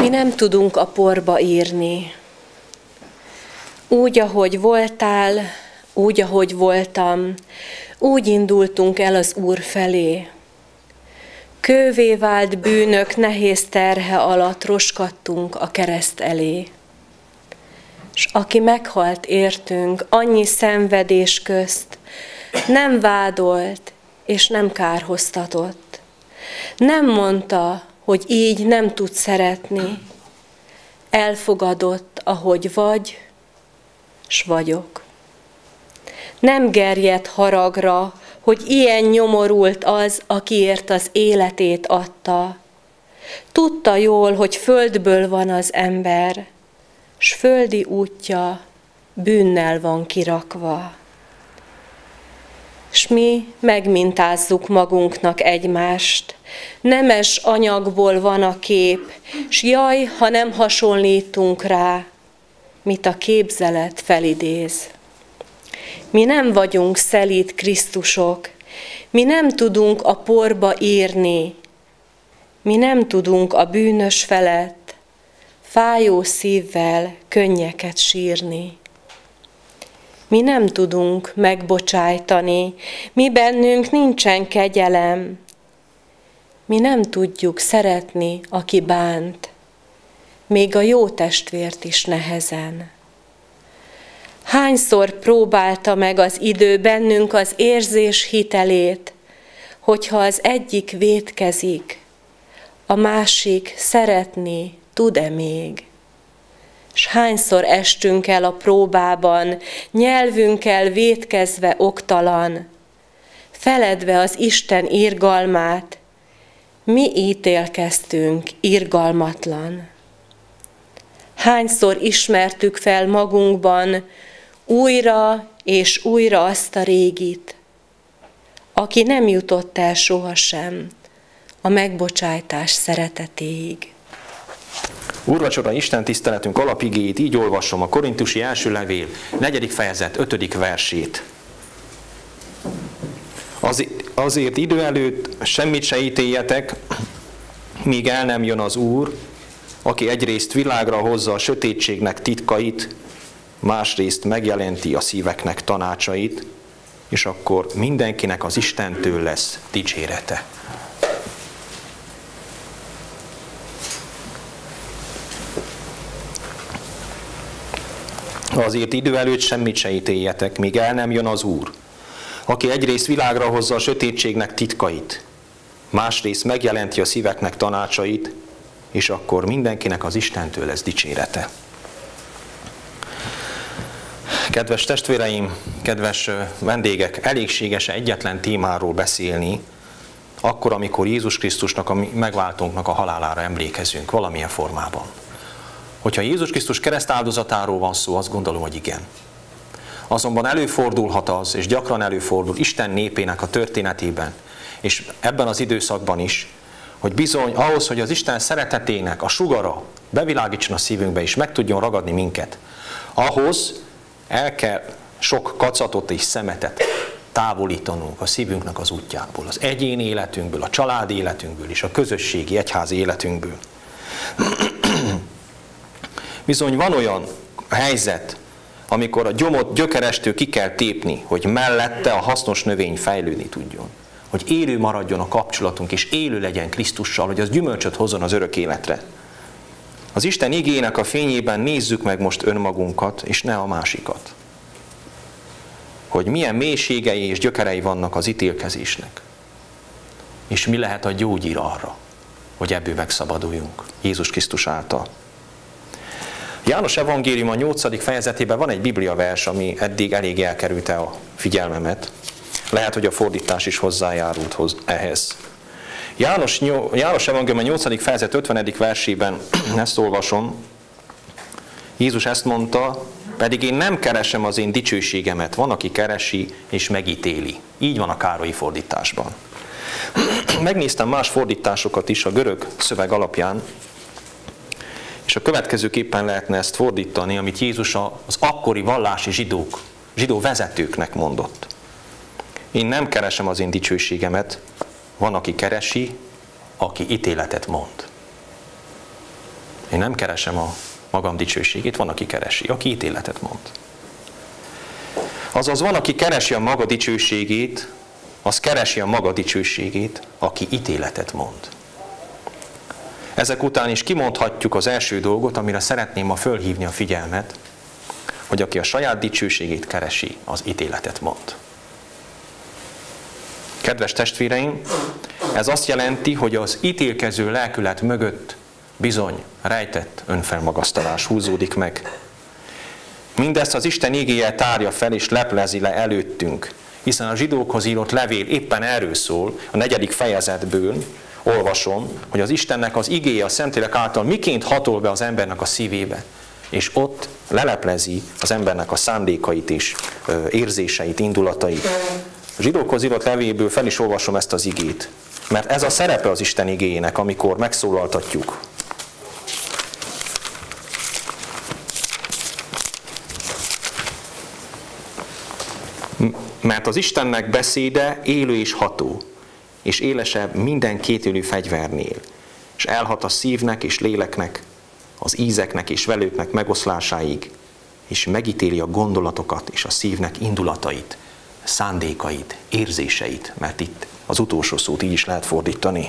Mi nem tudunk a porba írni. Úgy, ahogy voltál, úgy, ahogy voltam, úgy indultunk el az Úr felé. Kővé vált bűnök nehéz terhe alatt roskadtunk a kereszt elé. S aki meghalt értünk annyi szenvedés közt, nem vádolt és nem kárhoztatott. Nem mondta, hogy így nem tud szeretni. Elfogadott, ahogy vagy, s vagyok. Nem gerjedt haragra, hogy ilyen nyomorult az, akiért az életét adta. Tudta jól, hogy földből van az ember, s földi útja bűnnel van kirakva. S mi megmintázzuk magunknak egymást, nemes anyagból van a kép, s jaj, ha nem hasonlítunk rá, mit a képzelet felidéz. Mi nem vagyunk szelíd Krisztusok, mi nem tudunk a porba írni, mi nem tudunk a bűnös felett fájó szívvel könnyeket sírni. Mi nem tudunk megbocsájtani, mi bennünk nincsen kegyelem. Mi nem tudjuk szeretni, aki bánt, még a jó testvért is nehezen. Hányszor próbálta meg az idő bennünk az érzés hitelét, hogyha az egyik vétkezik, a másik szeretni tud-e még? S hányszor estünk el a próbában, nyelvünkkel vétkezve oktalan, feledve az Isten irgalmát, mi ítélkeztünk irgalmatlan. Hányszor ismertük fel magunkban újra és újra azt a régit, aki nem jutott el sohasem a megbocsájtás szeretetéig. Úrvacsora Isten tiszteletünk alapigéjét így olvasom, a Korintusi első levél 4. fejezet 5. versét. Azért idő előtt semmit se ítéljetek, míg el nem jön az Úr, aki egyrészt világra hozza a sötétségnek titkait, másrészt megjelenti a szíveknek tanácsait, és akkor mindenkinek az Istentől lesz dicsérete. Azért idő előtt semmit se ítéljetek, míg el nem jön az Úr, aki egyrészt világra hozza a sötétségnek titkait, másrészt megjelenti a szíveknek tanácsait, és akkor mindenkinek az Istentől lesz dicsérete. Kedves testvéreim, kedves vendégek, elégséges egyetlen témáról beszélni, akkor, amikor Jézus Krisztusnak, a megváltónknak a halálára emlékezünk valamilyen formában. Hogyha Jézus Krisztus keresztáldozatáról van szó, azt gondolom, hogy igen. Azonban előfordulhat az, és gyakran előfordul Isten népének a történetében, és ebben az időszakban is, hogy bizony ahhoz, hogy az Isten szeretetének a sugara bevilágítson a szívünkbe, és meg tudjon ragadni minket, ahhoz el kell sok kacatot és szemetet távolítanunk a szívünknek az útjából, az egyéni életünkből, a családi életünkből és a közösségi, egyházi életünkből. Bizony van olyan helyzet, amikor a gyomot gyökerestől ki kell tépni, hogy mellette a hasznos növény fejlődni tudjon. Hogy élő maradjon a kapcsolatunk, és élő legyen Krisztussal, hogy az gyümölcsöt hozzon az örök életre. Az Isten igének a fényében nézzük meg most önmagunkat, és ne a másikat. Hogy milyen mélységei és gyökerei vannak az ítélkezésnek. És mi lehet a gyógyír arra, hogy ebből megszabaduljunk Jézus Krisztus által. János evangélium a 8. fejezetében van egy bibliavers, ami eddig elég elkerülte a figyelmemet. Lehet, hogy a fordítás is hozzájárult ehhez. János evangélium a 8. fejezet 50. versében ezt olvasom. Jézus ezt mondta, pedig én nem keresem az én dicsőségemet, van, aki keresi és megítéli. Így van a Károlyi fordításban. Megnéztem más fordításokat is a görög szöveg alapján, és a következőképpen lehetne ezt fordítani, amit Jézus az akkori vallási zsidó vezetőknek mondott. Én nem keresem az én dicsőségemet, van, aki keresi, aki ítéletet mond. Én nem keresem a magam dicsőségét, van, aki keresi, aki ítéletet mond. Azaz van, aki keresi a maga dicsőségét, az keresi a maga dicsőségét, aki ítéletet mond. Ezek után is kimondhatjuk az első dolgot, amire szeretném ma fölhívni a figyelmet, hogy aki a saját dicsőségét keresi, az ítéletet mond. Kedves testvéreim, ez azt jelenti, hogy az ítélkező lelkület mögött bizony rejtett önfelmagasztalás húzódik meg. Mindezt az Isten igéje tárja fel és leplezi le előttünk, hiszen a zsidókhoz írott levél éppen erről szól, a 4. fejezetből olvasom, hogy az Istennek az igéje a Szentlélek által miként hatol be az embernek a szívébe, és ott leleplezi az embernek a szándékait és érzéseit, indulatait. A zsidókhoz írott levélből fel is olvasom ezt az igét, mert ez a szerepe az Isten igéjének, amikor megszólaltatjuk. Mert az Istennek beszéde élő és ható, és élesebb minden kétélű fegyvernél, és elhat a szívnek és léleknek, az ízeknek és velőknek megoszlásáig, és megítéli a gondolatokat és a szívnek indulatait, szándékait, érzéseit, mert itt az utolsó szót így is lehet fordítani.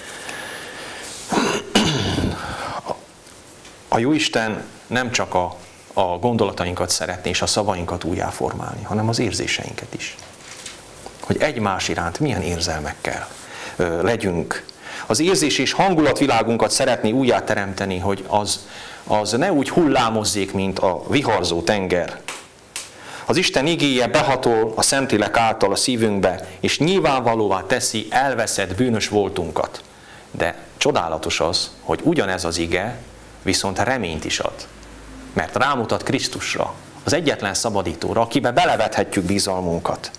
A Jóisten nem csak a gondolatainkat szeretné és a szavainkat újjáformálni, hanem az érzéseinket is. Hogy egymás iránt milyen érzelmekkel legyünk. Az érzés és hangulatvilágunkat szeretné újjáteremteni, hogy az ne úgy hullámozzék, mint a viharzó tenger. Az Isten igéje behatol a Szentlélek által a szívünkbe, és nyilvánvalóvá teszi elveszett bűnös voltunkat. De csodálatos az, hogy ugyanez az ige viszont reményt is ad. Mert rámutat Krisztusra, az egyetlen szabadítóra, akibe belevethetjük bizalmunkat.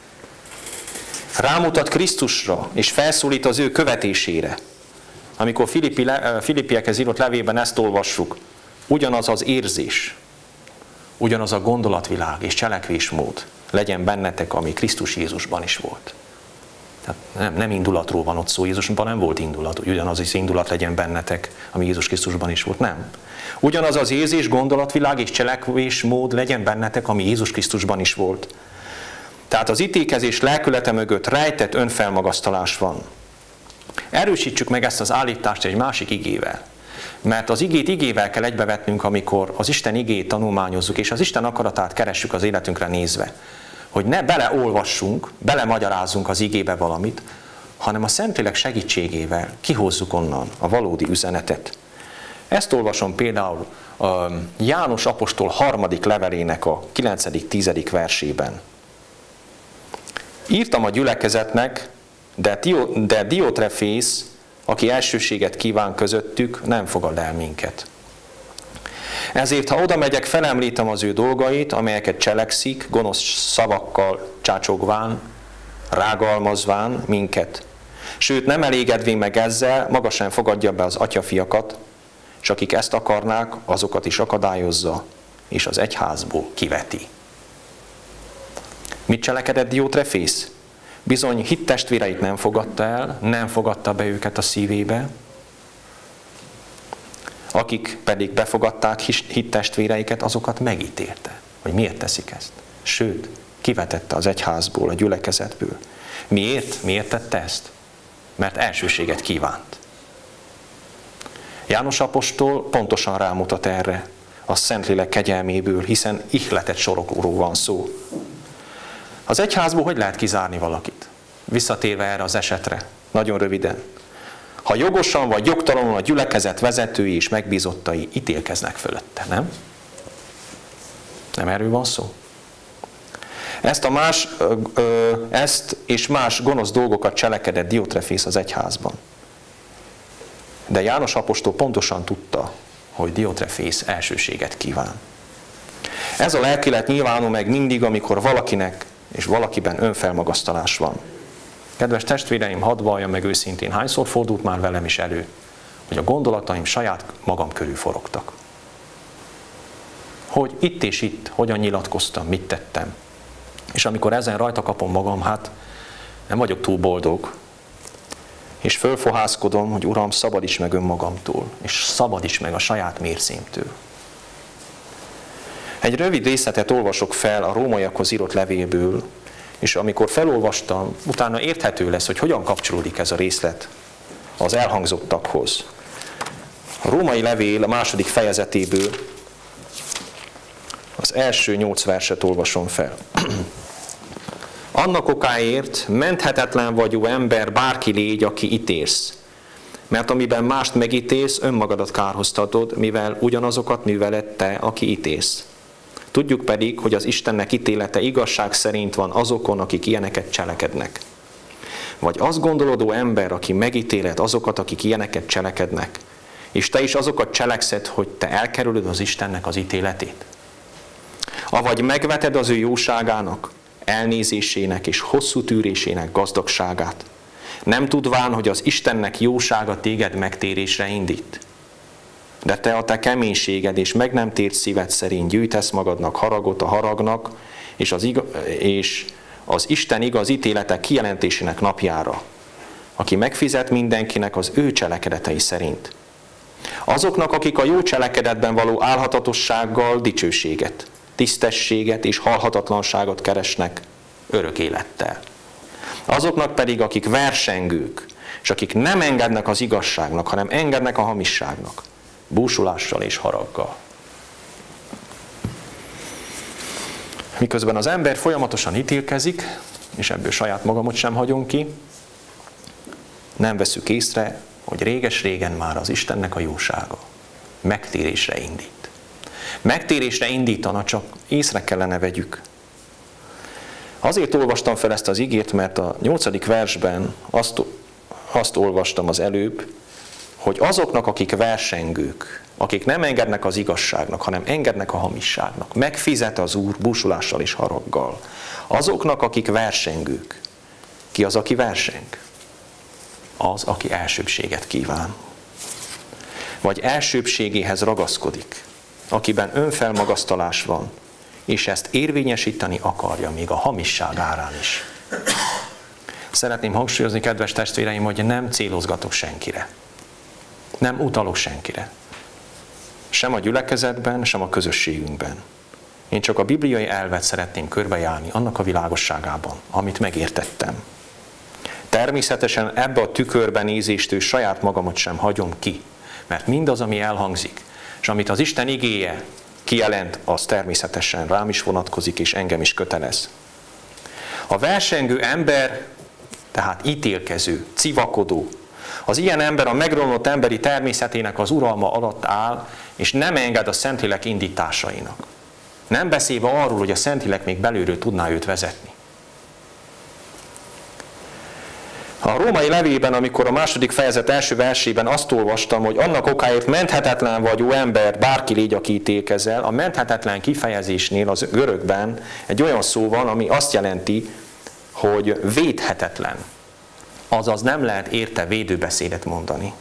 Rámutat Krisztusra, és felszólít az ő követésére. Amikor Filippiekhez írott levélben ezt olvassuk, ugyanaz az érzés, ugyanaz a gondolatvilág és cselekvésmód legyen bennetek, ami Krisztus Jézusban is volt. Tehát nem indulatról van ott szó, Jézusban nem volt indulat, hogy ugyanaz az indulat legyen bennetek, ami Jézus Krisztusban is volt, nem. Ugyanaz az érzés, gondolatvilág és cselekvésmód legyen bennetek, ami Jézus Krisztusban is volt. Tehát az ítélkezés lelkülete mögött rejtett önfelmagasztalás van. Erősítsük meg ezt az állítást egy másik igével. Mert az igét igével kell egybevetnünk, amikor az Isten igét tanulmányozzuk, és az Isten akaratát keressük az életünkre nézve. Hogy ne beleolvassunk, belemagyarázzunk az igébe valamit, hanem a Szentlélek segítségével kihozzuk onnan a valódi üzenetet. Ezt olvasom például János apostol 3. levelének a 9.-10. versében. Írtam a gyülekezetnek, de Diotrefész, aki elsőséget kíván közöttük, nem fogad el minket. Ezért, ha oda megyek, felemlítem az ő dolgait, amelyeket cselekszik, gonosz szavakkal csácsogván, rágalmazván minket. Sőt, nem elégedvén meg ezzel, maga sem fogadja be az atyafiakat, és akik ezt akarnák, azokat is akadályozza, és az egyházból kiveti. Mit cselekedett Diotrefész? Bizony hittestvéreit nem fogadta el, nem fogadta be őket a szívébe, akik pedig befogadták hittestvéreiket, azokat megítélte. Hogy miért teszik ezt? Sőt, kivetette az egyházból, a gyülekezetből. Miért? Miért tette ezt? Mert elsőséget kívánt. János apostol pontosan rámutat erre a Szentlélek kegyelméből, hiszen ihletett sorokról van szó. Az egyházból hogy lehet kizárni valakit? Visszatérve erre az esetre, nagyon röviden. Ha jogosan vagy jogtalanul a gyülekezet vezetői és megbízottai ítélkeznek fölötte, nem? Nem erről van szó? Ezt és más gonosz dolgokat cselekedett Diotrefész az egyházban. De János apostol pontosan tudta, hogy Diotrefész elsőséget kíván. Ez a lelkilet nyilvánul meg mindig, amikor valakinek és valakiben önfelmagasztalás van. Kedves testvéreim, hadd valljam meg őszintén, hányszor fordult már velem is elő, hogy a gondolataim saját magam körül forogtak. Hogy itt és itt, hogyan nyilatkoztam, mit tettem. És amikor ezen rajta kapom magam, hát nem vagyok túl boldog. És fölfohászkodom, hogy Uram, szabadíts meg önmagamtól, és szabadíts meg a saját mércémtől. Egy rövid részletet olvasok fel a rómaiakhoz írott levélből, és amikor felolvastam, utána érthető lesz, hogy hogyan kapcsolódik ez a részlet az elhangzottakhoz. A római levél a 2. fejezetéből az első 8 verset olvasom fel. Annak okáért menthetetlen vagyú ember bárki légy, aki ítélsz. Mert amiben mást megítélsz, önmagadat kárhoztatod, mivel ugyanazokat műveled te, aki ítélsz. Tudjuk pedig, hogy az Istennek ítélete igazság szerint van azokon, akik ilyeneket cselekednek. Vagy azt gondolodó ember, aki megítéled azokat, akik ilyeneket cselekednek, és te is azokat cselekszed, hogy te elkerülöd az Istennek az ítéletét? Avagy megveted az ő jóságának, elnézésének és hosszú tűrésének gazdagságát, nem tudván, hogy az Istennek jósága téged megtérésre indít. De te a te keménységed és meg nem tért szíved szerint gyűjtesz magadnak haragot a haragnak, és az Isten igaz ítélete kijelentésének napjára, aki megfizet mindenkinek az ő cselekedetei szerint. Azoknak, akik a jó cselekedetben való álhatatossággal dicsőséget, tisztességet és halhatatlanságot keresnek örök élettel. Azoknak pedig, akik versengők, és akik nem engednek az igazságnak, hanem engednek a hamisságnak, búsulással és haraggal. Miközben az ember folyamatosan ítélkezik, és ebből saját magamot sem hagyom ki, nem veszük észre, hogy réges-régen már az Istennek a jósága megtérésre indít. Megtérésre indítana, csak észre kellene vegyük. Azért olvastam fel ezt az igét, mert a 8. versben azt olvastam az előbb, hogy azoknak, akik versengők, akik nem engednek az igazságnak, hanem engednek a hamisságnak, megfizet az Úr búsulással és haraggal. Azoknak, akik versengők. Ki az, aki verseng? Az, aki elsőbbséget kíván. Vagy elsőbbségéhez ragaszkodik, akiben önfelmagasztalás van, és ezt érvényesíteni akarja még a hamisság árán is. Szeretném hangsúlyozni, kedves testvéreim, hogy nem célozgatok senkire. Nem utalok senkire. Sem a gyülekezetben, sem a közösségünkben. Én csak a bibliai elvet szeretném körbejárni annak a világosságában, amit megértettem. Természetesen ebbe a tükörben nézéstől saját magamat sem hagyom ki, mert mindaz, ami elhangzik, és amit az Isten igéje kijelent, az természetesen rám is vonatkozik, és engem is kötelez. A versengő ember, tehát ítélkező, civakodó, az ilyen ember a megromlott emberi természetének az uralma alatt áll, és nem enged a Szentlélek indításainak. Nem beszélve arról, hogy a Szentlélek még belülről tudná őt vezetni. A római levélben, amikor a 2. fejezet első versében azt olvastam, hogy annak okáért menthetetlen vagyú ember, bárki légy, aki ítélkezel, a menthetetlen kifejezésnél az görögben egy olyan szó van, ami azt jelenti, hogy védhetetlen. Azaz nem lehet érte védőbeszédet mondani.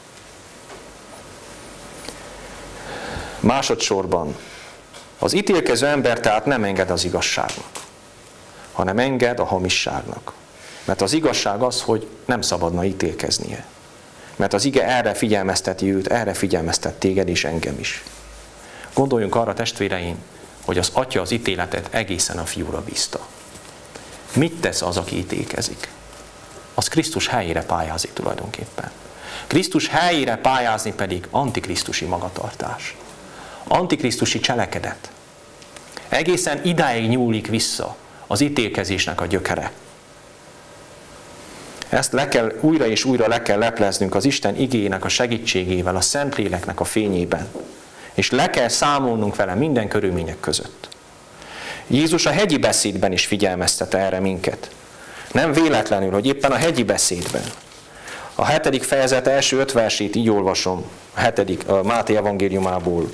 Másodszorban az ítélkező ember tehát nem enged az igazságnak, hanem enged a hamisságnak. Mert az igazság az, hogy nem szabadna ítélkeznie. Mert az ige erre figyelmezteti őt, erre figyelmeztet téged és engem is. Gondoljunk arra, testvéreim, hogy az Atya az ítéletet egészen a Fiúra bízta. Mit tesz az, aki ítélkezik? Az Krisztus helyére pályázik tulajdonképpen. Krisztus helyére pályázni pedig antikrisztusi magatartás. Antikrisztusi cselekedet. Egészen idáig nyúlik vissza az ítélkezésnek a gyökere. Ezt újra és újra le kell lepleznünk az Isten igéjének a segítségével, a Szentléleknek a fényében. És le kell számolnunk vele minden körülmények között. Jézus a hegyi beszédben is figyelmeztette erre minket. Nem véletlenül, hogy éppen a hegyi beszédben. A 7. fejezet első 5 versét így olvasom, a Máté evangéliumából.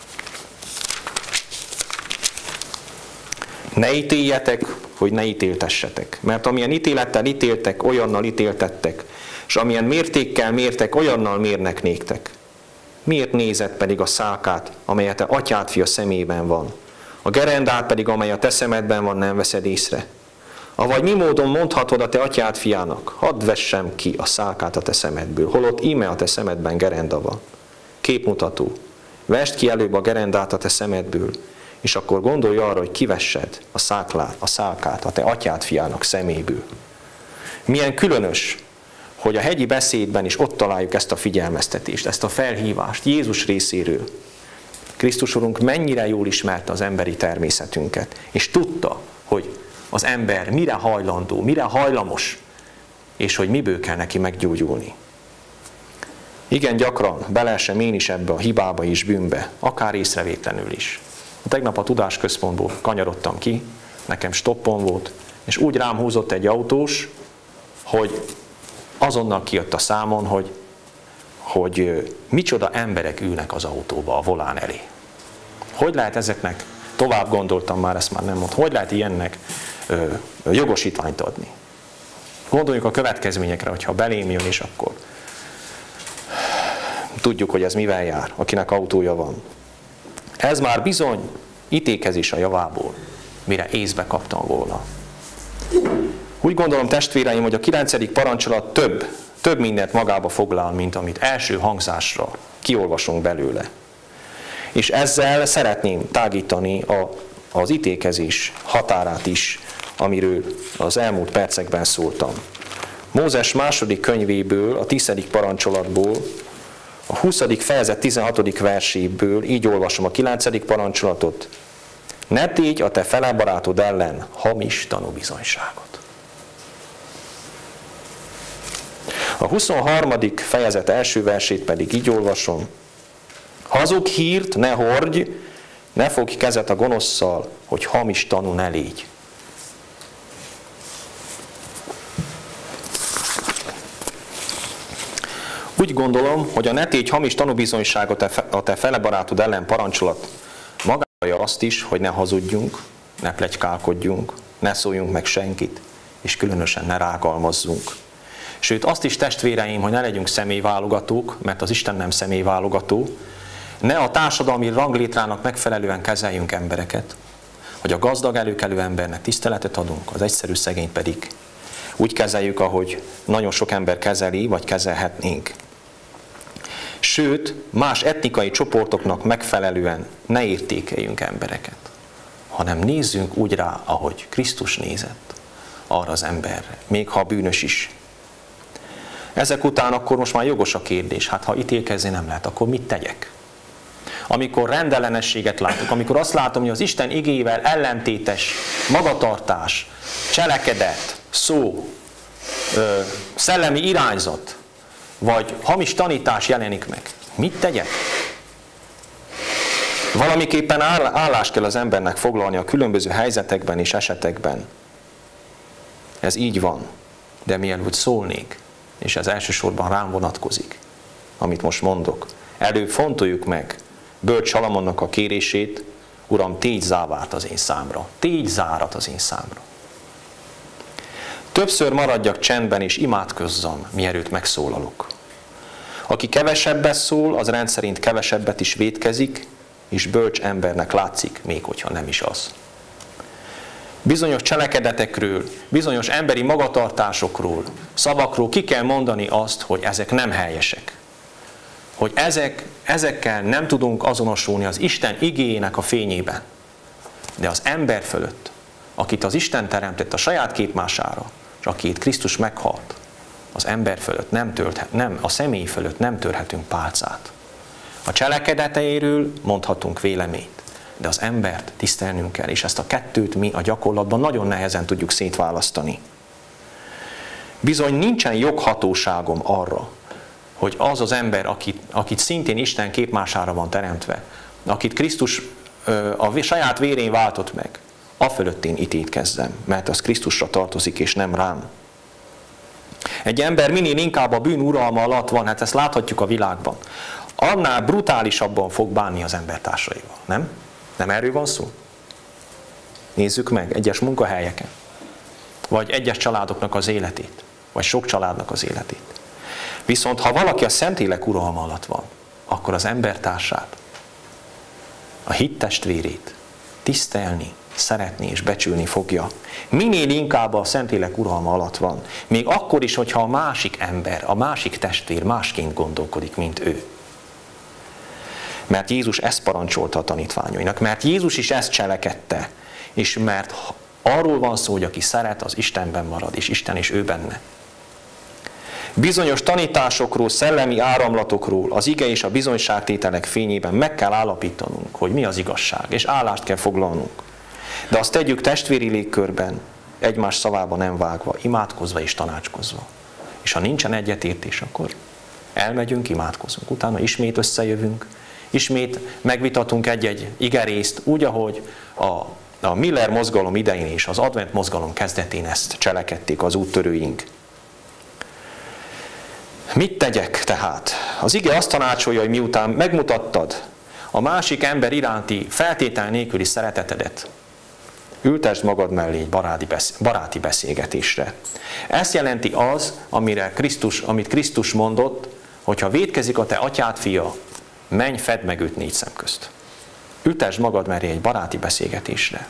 Ne ítéljetek, hogy ne ítéltessetek. Mert amilyen ítélettel ítéltek, olyannal ítéltettek, és amilyen mértékkel mértek, olyannal mérnek néktek. Miért nézed pedig a szálkát, amely a te atyád fia szemében van? A gerendát pedig, amely a te szemedben van, nem veszed észre? Avagy mi módon mondhatod a te atyád fiának, hadd vessem ki a szálkát a te szemedből, holott íme a te szemedben gerenda van. Képmutató. Vesd ki előbb a gerendát a te szemedből, és akkor gondolj arra, hogy kivessed a szálkát a te atyád fiának szeméből. Milyen különös, hogy a hegyi beszédben is ott találjuk ezt a figyelmeztetést, ezt a felhívást Jézus részéről. Krisztus Urunk mennyire jól ismerte az emberi természetünket, és tudta, hogy az ember mire hajlandó, mire hajlamos, és hogy miből kell neki meggyógyulni. Igen, gyakran beleesem én is ebbe a hibába és bűnbe, akár észrevétlenül is. Tegnap a tudásközpontból kanyarodtam ki, nekem stoppon volt, és úgy rám húzott egy autós, hogy azonnal kijött a számon, hogy micsoda emberek ülnek az autóba, a volán elé. Hogy lehet ezeknek, tovább gondoltam már, ezt már nem mondtam, hogy lehet ilyennek jogosítványt adni? Gondoljuk a következményekre, hogyha belém jön, és akkor tudjuk, hogy ez mivel jár, akinek autója van. Ez már bizony ítélkezés a javából, mire észbe kaptam volna. Úgy gondolom, testvéreim, hogy a 9. parancsolat több mindent magába foglal, mint amit első hangzásra kiolvasunk belőle. És ezzel szeretném tágítani az ítélkezés határát is, amiről az elmúlt percekben szóltam. Mózes második könyvéből, a 10. parancsolatból, a 20. fejezet 16. verséből így olvasom a 9. parancsolatot. Ne tégy a te felebarátod ellen hamis tanúbizonyságot. A 23. fejezet első versét pedig így olvasom. Hazug hírt ne hordj, ne fogj kezet a gonoszszal, hogy hamis tanú ne légy. Úgy gondolom, hogy a ne tégy hamis tanúbizonyságot a te felebarátod ellen parancsolat magája azt is, hogy ne hazudjunk, ne pletykálkodjunk, ne szóljunk meg senkit, és különösen ne rágalmazzunk. Sőt, azt is, testvéreim, hogy ne legyünk személyválogatók, mert az Isten nem személyválogató, ne a társadalmi ranglétrának megfelelően kezeljünk embereket, hogy a gazdag előkelő embernek tiszteletet adunk, az egyszerű szegény pedig úgy kezeljük, ahogy nagyon sok ember kezeli, vagy kezelhetnénk. Sőt, más etnikai csoportoknak megfelelően ne értékeljünk embereket, hanem nézzünk úgy rá, ahogy Krisztus nézett arra az emberre, még ha bűnös is. Ezek után akkor most már jogos a kérdés, hát ha ítélkezni nem lehet, akkor mit tegyek? Amikor rendellenességet látok, amikor azt látom, hogy az Isten igével ellentétes magatartás, cselekedet, szó, szellemi irányzat, vagy hamis tanítás jelenik meg, mit tegyek? Valamiképpen állást kell az embernek foglalni a különböző helyzetekben és esetekben. Ez így van, de mielőtt szólnék, és ez elsősorban rám vonatkozik, amit most mondok, előbb fontoljuk meg bölcs Salamonnak a kérését, Uram, tégy závát az én számra, tégy zárat az én számra. Többször maradjak csendben és imádkozzam, mielőtt megszólalok. Aki kevesebbet szól, az rendszerint kevesebbet is vétkezik, és bölcs embernek látszik, még hogyha nem is az. Bizonyos cselekedetekről, bizonyos emberi magatartásokról, szavakról ki kell mondani azt, hogy ezek nem helyesek. Hogy ezekkel nem tudunk azonosulni az Isten igéjének a fényében. De az ember fölött, akit az Isten teremtett a saját képmására, és akit Krisztus meghalt, az ember fölött a személy fölött nem törhetünk pálcát. A cselekedeteiről mondhatunk véleményt, de az embert tisztelnünk kell, és ezt a kettőt mi a gyakorlatban nagyon nehezen tudjuk szétválasztani. Bizony nincsen joghatóságom arra, hogy az az ember, akit szintén Isten képmására van teremtve, akit Krisztus a saját vérén váltott meg, afölött én ítélkezzem, mert az Krisztusra tartozik, és nem rám. Egy ember minél inkább a bűn uralma alatt van, hát ezt láthatjuk a világban, annál brutálisabban fog bánni az embertársaival, nem? Nem erről van szó? Nézzük meg egyes munkahelyeken, vagy egyes családoknak az életét, vagy sok családnak az életét. Viszont ha valaki a Szentlélek uralma alatt van, akkor az embertársát, a hittestvérét tisztelni, szeretni és becsülni fogja. Minél inkább a Szentlélek uralma alatt van. Még akkor is, hogyha a másik ember, a másik testvér másként gondolkodik, mint ő. Mert Jézus ezt parancsolta a tanítványainak, mert Jézus is ezt cselekedte, és mert arról van szó, hogy aki szeret, az Istenben marad, és Isten is ő benne. Bizonyos tanításokról, szellemi áramlatokról, az ige és a bizonyságtételek fényében meg kell állapítanunk, hogy mi az igazság, és állást kell foglalnunk. De azt tegyük testvéri légkörben, egymás szavába nem vágva, imádkozva és tanácskozva. És ha nincsen egyetértés, akkor elmegyünk, imádkozunk. Utána ismét összejövünk, ismét megvitatunk egy-egy igerészt, úgy, ahogy a Miller mozgalom idején és az Advent mozgalom kezdetén ezt cselekedték az úttörőink. Mit tegyek tehát? Az ige azt tanácsolja, hogy miután megmutattad a másik ember iránti feltétel nélküli szeretetedet, ültesd magad mellé egy baráti beszélgetésre. Ezt jelenti az, amit Krisztus mondott, hogy ha vétkezik a te atyád fia, menj, fedd meg őt 4 szem közt. Ültesd magad mellé egy baráti beszélgetésre.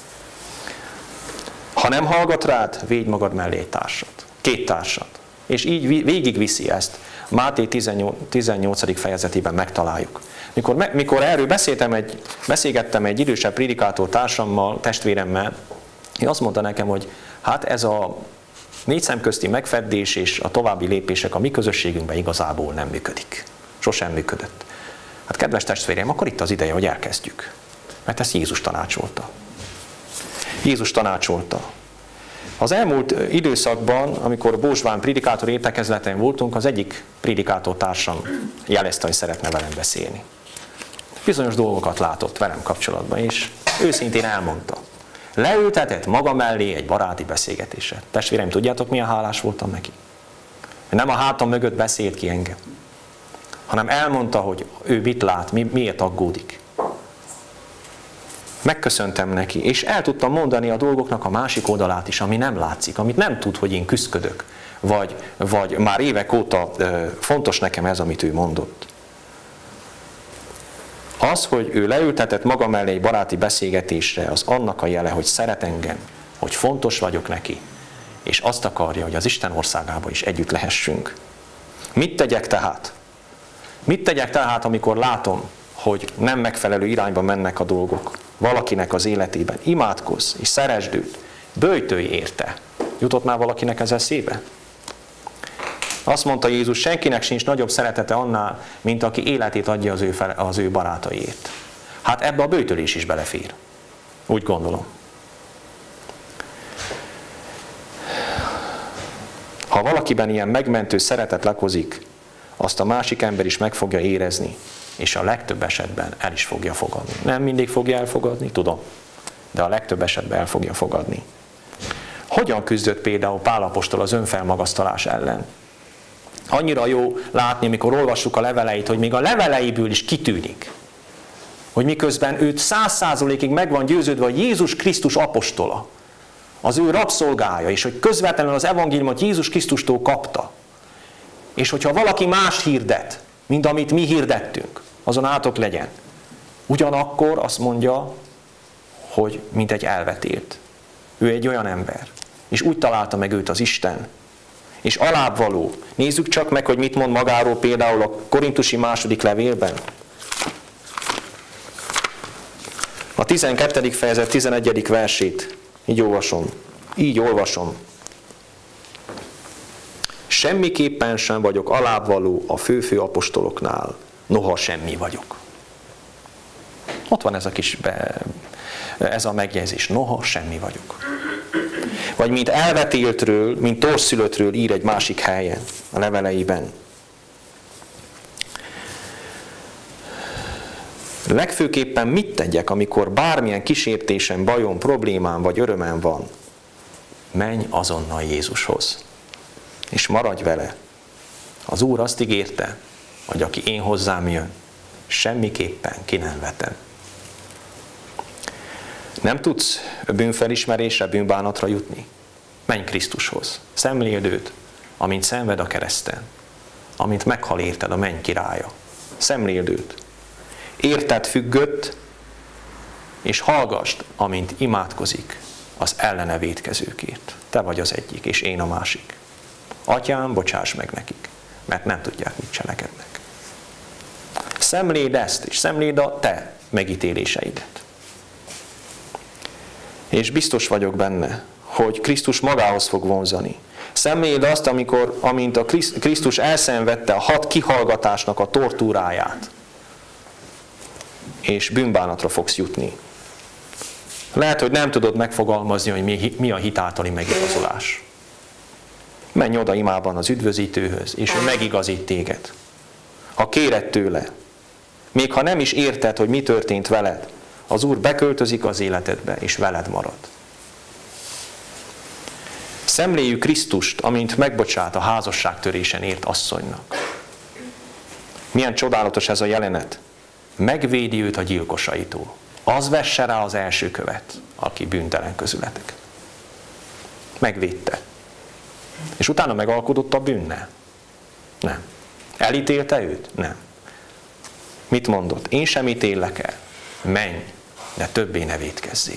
Ha nem hallgat rád, védj magad mellé egy társat, 2 társat. És így végigviszi ezt. Máté 18. fejezetében megtaláljuk. Mikor erről beszélgettem egy idősebb prédikátor társammal, testvéremmel, én azt mondta nekem, hogy hát ez a 4 szem közti megfeddés és a további lépések a mi közösségünkben igazából nem működik. Sosem működött. Hát kedves testvérem, akkor itt az ideje, hogy elkezdjük. Mert ezt Jézus tanácsolta. Jézus tanácsolta. Az elmúlt időszakban, amikor Bósván prédikátor értekezleten voltunk, az egyik prédikátor társam jelezte, hogy szeretne velem beszélni. Bizonyos dolgokat látott velem kapcsolatban, és őszintén elmondta. Leültetett maga mellé egy baráti beszélgetésre. Testvéreim, tudjátok, milyen hálás voltam neki? Nem a hátam mögött beszélt ki engem, hanem elmondta, hogy ő mit lát, miért aggódik. Megköszöntem neki, és el tudtam mondani a dolgoknak a másik oldalát is, ami nem látszik, amit nem tud, hogy én küszködök, vagy már évek óta fontos nekem ez, amit ő mondott. Az, hogy ő leültetett maga mellé egy baráti beszélgetésre, az annak a jele, hogy szeret engem, hogy fontos vagyok neki, és azt akarja, hogy az Isten országába is együtt lehessünk. Mit tegyek tehát? Mit tegyek tehát, amikor látom, hogy nem megfelelő irányba mennek a dolgok valakinek az életében? Imádkozz és szeresd őt, böjtölj érte. Jutott már valakinek ez eszébe? Azt mondta Jézus, senkinek sincs nagyobb szeretete annál, mint aki életét adja az ő barátaiért. Hát ebbe a böjtölés is belefér. Úgy gondolom. Ha valakiben ilyen megmentő szeretet lakozik, azt a másik ember is meg fogja érezni, és a legtöbb esetben el is fogja fogadni. Nem mindig fogja elfogadni, tudom, de a legtöbb esetben el fogja fogadni. Hogyan küzdött például Pál apostol az önfelmagasztalás ellen? Annyira jó látni, amikor olvassuk a leveleit, hogy még a leveleiből is kitűnik, hogy miközben őt 100%-ig meg van győződve, hogy Jézus Krisztus apostola, az ő rabszolgája, és hogy közvetlenül az evangéliumot Jézus Krisztustól kapta. És hogyha valaki más hirdet, mint amit mi hirdettünk, azon átok legyen. Ugyanakkor azt mondja, hogy mint egy elvetélt. Ő egy olyan ember. És úgy találta meg őt az Isten. És alábbvaló. Nézzük csak meg, hogy mit mond magáról például a Korintusi második levélben. A 12. fejezet 11. versét. Így olvasom. Semmiképpen sem vagyok alábbvaló a fő apostoloknál, noha semmi vagyok. Ott van ez a megjegyzés, noha semmi vagyok. Vagy mint elvetéltről, mint torszülöttről ír egy másik helyen a leveleiben. Legfőképpen mit tegyek, amikor bármilyen kísértésem, bajom, problémám vagy örömem van? Menj azonnal Jézushoz, és maradj vele. Az Úr azt ígérte, hogy aki én hozzám jön, semmiképpen ki nem vetem. Nem tudsz bűnfelismerésre, bűnbánatra jutni? Menj Krisztushoz. Szemléld őt, amint szenved a kereszten, amint meghal érted a menny királya. Szemléld őt. Érted függött, és hallgasd, amint imádkozik az ellene vétkezőkért. Te vagy az egyik, és én a másik. Atyám, bocsáss meg nekik, mert nem tudják, mit cselekednek. Szemléld ezt, és szemléld a te megítéléseidet. És biztos vagyok benne, hogy Krisztus magához fog vonzani. Szemléld azt, amint a Krisztus elszenvedte a 6 kihallgatásnak a tortúráját, és bűnbánatra fogsz jutni. Lehet, hogy nem tudod megfogalmazni, hogy mi a hit általi megigazolás. Menj oda imában az üdvözítőhöz, és ő megigazít téged. Ha kéred tőle, még ha nem is érted, hogy mi történt veled, az Úr beköltözik az életedbe, és veled marad. Szemléljük Krisztust, amint megbocsát a házasságtörésen ért asszonynak. Milyen csodálatos ez a jelenet. Megvédi őt a gyilkosaitól. Az vesse rá az első követ, aki bűntelen közületek. Megvédte. És utána megalkudott a bűnnel? Nem. Elítélte őt? Nem. Mit mondott? Én sem ítéllek el. Menj, de többé ne vétkezzél.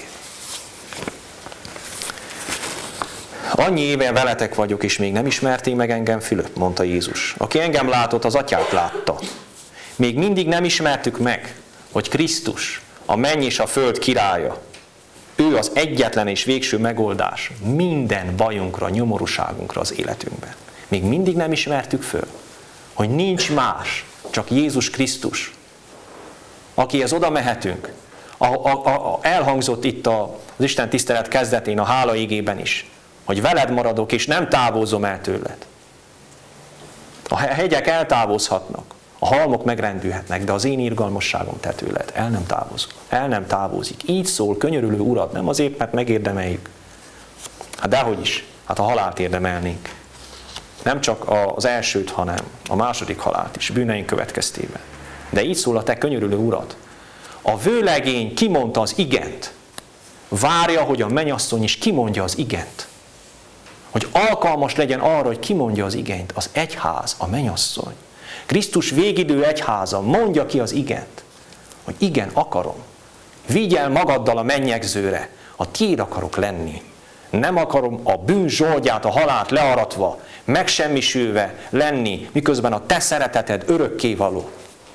Annyi éve veletek vagyok, és még nem ismertél meg engem, Fülöp, mondta Jézus. Aki engem látott, az Atyát látta. Még mindig nem ismertük meg, hogy Krisztus, a menny és a föld királya, ő az egyetlen és végső megoldás minden bajunkra, nyomorúságunkra az életünkben. Még mindig nem ismertük föl, hogy nincs más, csak Jézus Krisztus, akihez oda mehetünk. Elhangzott itt az Isten tisztelet kezdetén, a hála igében is, hogy veled maradok, és nem távozom el tőled. A hegyek eltávozhatnak, a halmok megrendülhetnek, de az én irgalmasságom te tőled el nem távozik. Így szól könyörülő Urad, nem azért, mert megérdemeljük. Hát dehogy is, hát a halált érdemelnénk. Nem csak az elsőt, hanem a második halált is, bűneink következtében. De így szól a te könyörülő Urad. A vőlegény kimondta az igent. Várja, hogy a mennyasszony is kimondja az igent. Hogy alkalmas legyen arra, hogy kimondja az igent. Az egyház, a mennyasszony. Krisztus végidő egyháza mondja ki az igent. Hogy igen, akarom. Vigy el magaddal a mennyegzőre. A tiéd akarok lenni. Nem akarom a bűn zsoldját, a halált learatva, megsemmisülve lenni, miközben a te szereteted örökkévaló.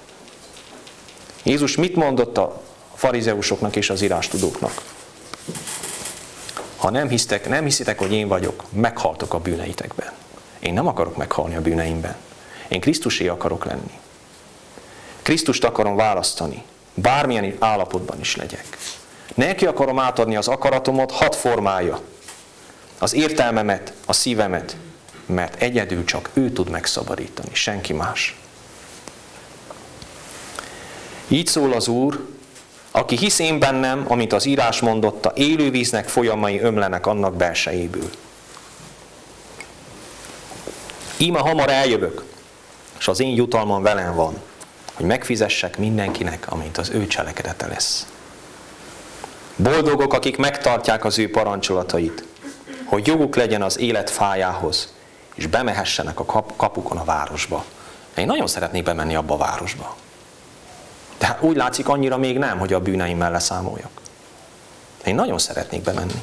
Jézus mit mondott a farizeusoknak és az írástudóknak? Ha nem hiszitek, hogy én vagyok, meghaltok a bűneitekben. Én nem akarok meghalni a bűneimben. Én Krisztusé akarok lenni. Krisztust akarom választani, bármilyen állapotban is legyek. Neki akarom átadni az akaratomat, hadd formálja az értelmemet, a szívemet, mert egyedül csak ő tud megszabadítani, senki más. Így szól az Úr, aki hisz én bennem, amit az írás mondotta, élő víznek folyamai ömlenek annak belsejéből. Íme hamar eljövök, és az én jutalmam velem van, hogy megfizessek mindenkinek, amint az ő cselekedete lesz. Boldogok, akik megtartják az ő parancsolatait, hogy joguk legyen az élet fájához, és bemehessenek a kapukon a városba. Én nagyon szeretnék bemenni abba a városba. De hát úgy látszik, annyira még nem, hogy a bűneimmel leszámoljak. Én nagyon szeretnék bemenni.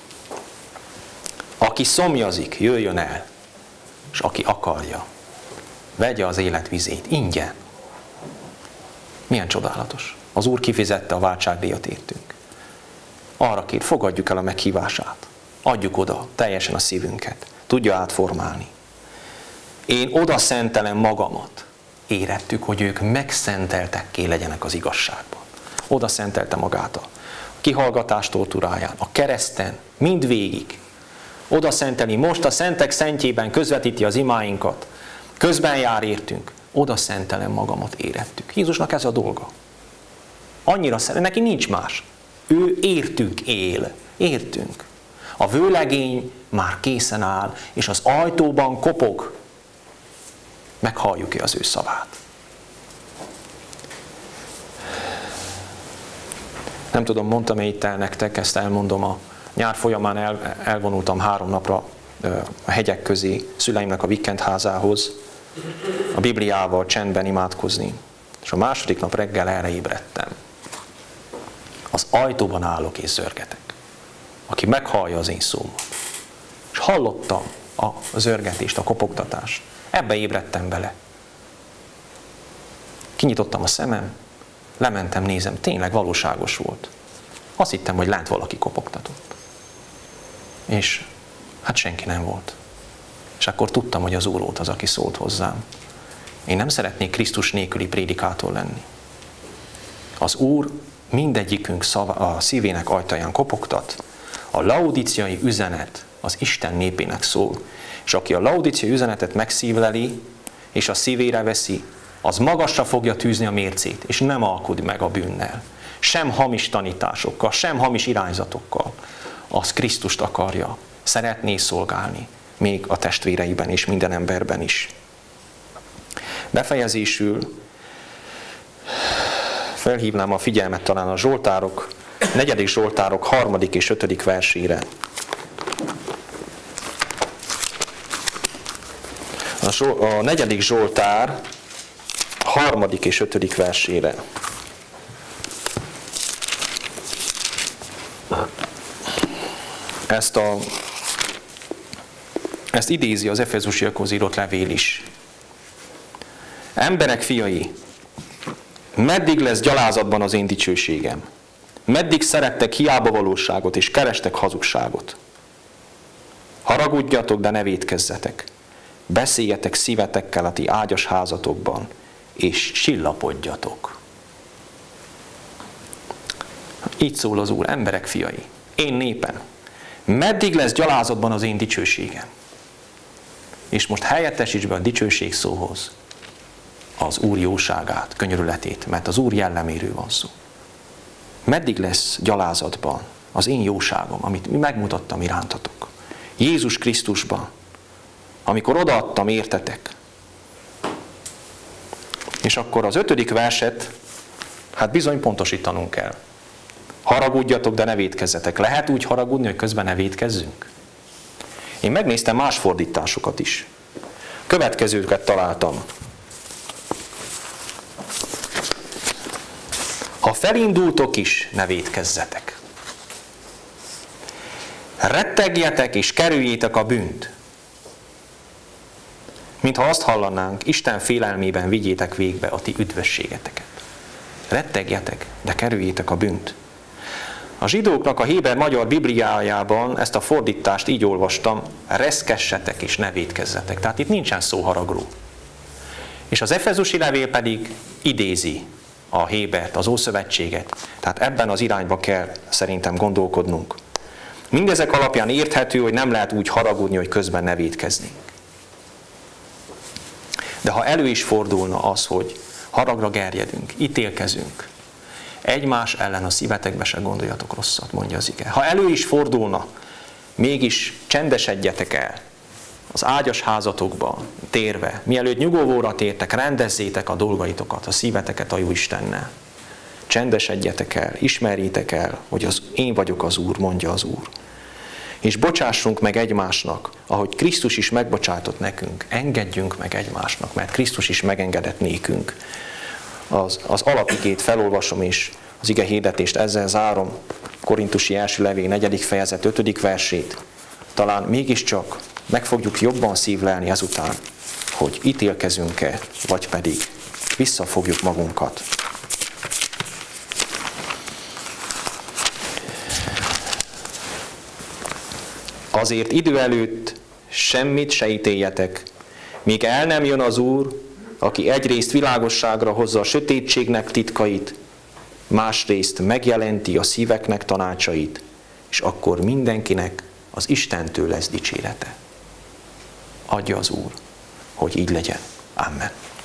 Aki szomjazik, jöjjön el, és aki akarja, vegye az élet vizét ingyen. Milyen csodálatos. Az Úr kifizette a váltságdíjat értünk. Arra kér, fogadjuk el a meghívását. Adjuk oda teljesen a szívünket. Tudja átformálni. Én oda szentelem magamat. Érettük, hogy ők megszenteltekké legyenek az igazságban. Oda szentelte magát a kihallgatás tortúráján, a kereszten, mindvégig. Oda szenteli, most a szentek szentjében közvetíti az imáinkat. Közben jár értünk. Oda szentelem magamat, érettük. Jézusnak ez a dolga. Annyira szeret, neki nincs más. Ő értünk él. Értünk. A vőlegény már készen áll, és az ajtóban kopog. Meghalljuk-e az ő szavát? Nem tudom, mondtam-e itt el nektek, ezt elmondom. A nyár folyamán elvonultam 3 napra a hegyek közé, szüleimnek a vikendházához, a Bibliával csendben imádkozni. És a második nap reggel erre ébredtem. Az ajtóban állok és zörgetek. Aki meghallja az én szómat. És hallottam a zörgetést, a kopogtatást. Ebbe ébredtem bele. Kinyitottam a szemem, lementem, nézem, tényleg valóságos volt. Azt hittem, hogy lent valaki kopogtatott. És hát senki nem volt. És akkor tudtam, hogy az Úr volt az, aki szólt hozzám. Én nem szeretnék Krisztus nélküli prédikátor lenni. Az Úr mindegyikünk a szívének ajtaján kopogtat. A laudíciai üzenet az Isten népének szól. És aki a laudíciai üzenetet megszívleli, és a szívére veszi, az magasra fogja tűzni a mércét, és nem alkud meg a bűnnel. Sem hamis tanításokkal, sem hamis irányzatokkal. Az Krisztust akarja, szeretné szolgálni, még a testvéreiben és minden emberben is. Befejezésül felhívnám a figyelmet talán a Zsoltárok, 4. Zsoltárok 3. és 5. versére. A 4. Zsoltár 3. és 5. versére. Ezt idézi az Efezusiakhoz írott levél is. Emberek fiai, meddig lesz gyalázatban az én dicsőségem? Meddig szerettek hiába valóságot és kerestek hazugságot? Haragudjatok, de ne vétkezzetek. Beszéljetek szívetekkel a ti ágyas házatokban, és csillapodjatok. Így szól az Úr, emberek fiai, én népem. Meddig lesz gyalázatban az én dicsőségem? És most helyettesíts be a dicsőség szóhoz az Úr jóságát, könyörületét, mert az Úr jelleméről van szó. Meddig lesz gyalázatban az én jóságom, amit megmutattam irántatok? Jézus Krisztusban, amikor odaadtam értetek. És akkor az 5. verset, hát bizony pontosítanunk kell. Haragudjatok, de ne vétkezzetek. Lehet úgy haragudni, hogy közben ne vétkezzünk? Én megnéztem más fordításokat is. Következőket találtam. Ha felindultok is, ne vétkezzetek. Rettegjetek és kerüljétek a bűnt. Mintha azt hallanánk, Isten félelmében vigyétek végbe a ti üdvösségeteket. Rettegjetek, de kerüljétek a bűnt. A zsidóknak a héber magyar bibliájában ezt a fordítást így olvastam, reszkessetek és ne vétkezzetek. Tehát itt nincsen szó haragról. És az efezusi levél pedig idézi a Hébert, az Ószövetséget. Tehát ebben az irányba kell szerintem gondolkodnunk. Mindezek alapján érthető, hogy nem lehet úgy haragudni, hogy közben ne vétkezni. De ha elő is fordulna az, hogy haragra gerjedünk, ítélkezünk, egymás ellen a szívetekbe se gondoljatok rosszat, mondja az ige. Ha elő is fordulna, mégis csendesedjetek el az ágyas házatokba térve, mielőtt nyugovóra tértek, rendezzétek a dolgaitokat, a szíveteket a Jóistennel. Csendesedjetek el, ismerjétek el, hogy én vagyok az Úr, mondja az Úr. És bocsássunk meg egymásnak, ahogy Krisztus is megbocsátott nekünk. Engedjünk meg egymásnak, mert Krisztus is megengedett nékünk. Az alapigét felolvasom, és az ige hirdetést ezzel zárom. Korintusi első levél 4. fejezet 5. versét. Talán mégiscsak meg fogjuk jobban szívlelni ezután, hogy ítélkezünk-e, vagy pedig visszafogjuk magunkat. Azért idő előtt semmit se ítéljetek, míg el nem jön az Úr, aki egyrészt világosságra hozza a sötétségnek titkait, másrészt megjelenti a szíveknek tanácsait, és akkor mindenkinek az Istentől lesz dicsérete. Adja az Úr, hogy így legyen. Amen.